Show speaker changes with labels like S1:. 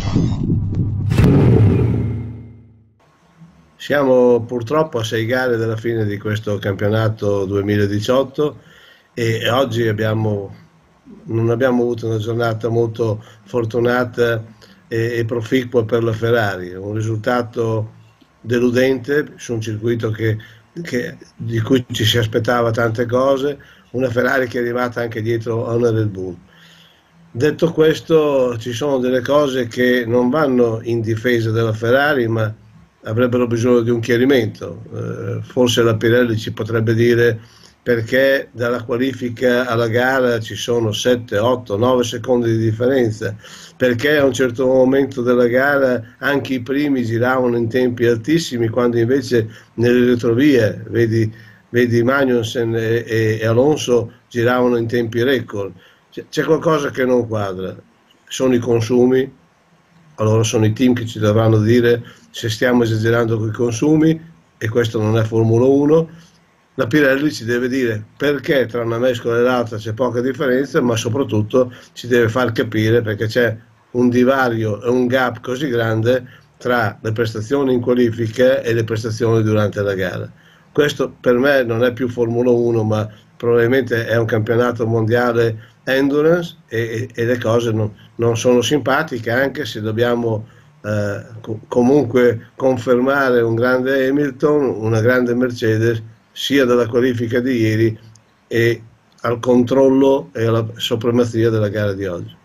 S1: Siamo purtroppo a 6 gare dalla fine di questo campionato 2018 e oggi non abbiamo avuto una giornata molto fortunata e proficua per la Ferrari, un risultato deludente su un circuito di cui ci si aspettava tante cose, una Ferrari che è arrivata anche dietro a una Red Bull. Detto questo, ci sono delle cose che non vanno in difesa della Ferrari, ma avrebbero bisogno di un chiarimento. Forse la Pirelli ci potrebbe dire perché dalla qualifica alla gara ci sono 7, 8, 9 secondi di differenza, perché a un certo momento della gara anche i primi giravano in tempi altissimi, quando invece nelle retrovie, vedi Magnussen e Alonso giravano in tempi record. C'è qualcosa che non quadra, sono i consumi, allora sono i team che ci dovranno dire se stiamo esagerando con i consumi, e questo non è Formula 1. La Pirelli ci deve dire perché tra una mescola e l'altra c'è poca differenza, ma soprattutto ci deve far capire perché c'è un divario e un gap così grande tra le prestazioni in qualifica e le prestazioni durante la gara. Questo per me non è più Formula 1, ma probabilmente è un campionato mondiale endurance, e le cose non sono simpatiche, anche se dobbiamo comunque confermare un grande Hamilton, una grande Mercedes, sia dalla qualifica di ieri e al controllo e alla supremazia della gara di oggi.